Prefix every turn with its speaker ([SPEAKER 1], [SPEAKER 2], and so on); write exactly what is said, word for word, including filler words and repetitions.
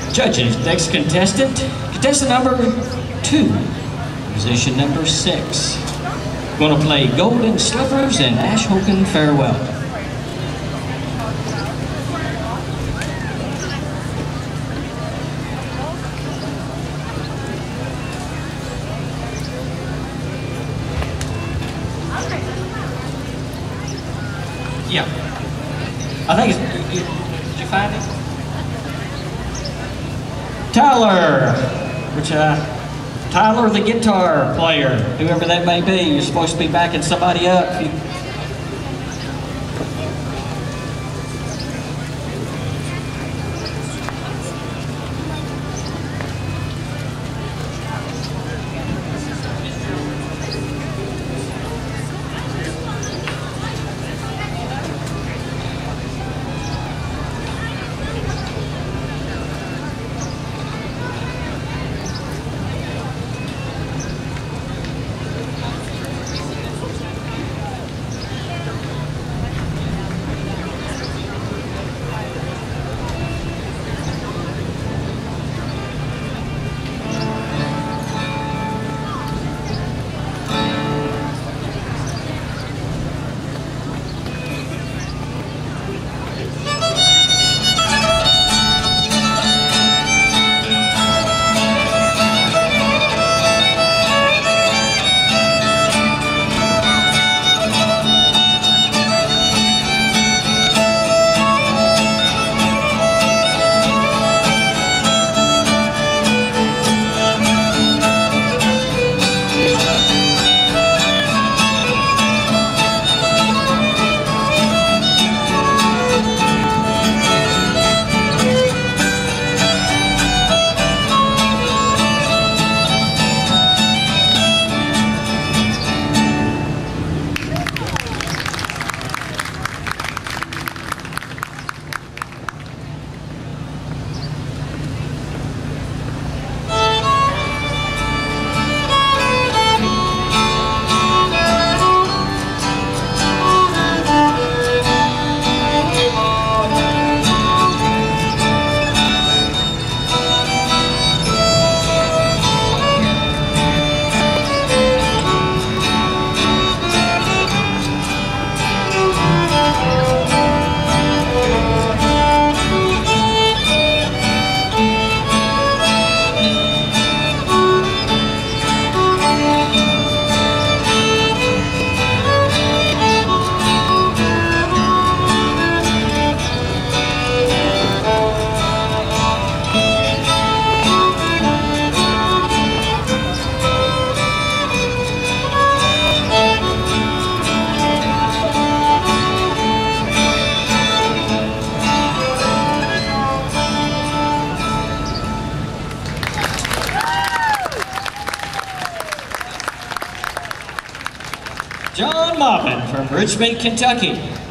[SPEAKER 1] Judges, next contestant, contestant number two, position number six. Going to play Golden Slippers and Ashokan Farewell. Yeah. I think it's, did you find it? Tyler, which uh, Tyler the guitar player, whoever that may be, you're supposed to be backing somebody up. You, John Maupin from Richmond, Kentucky.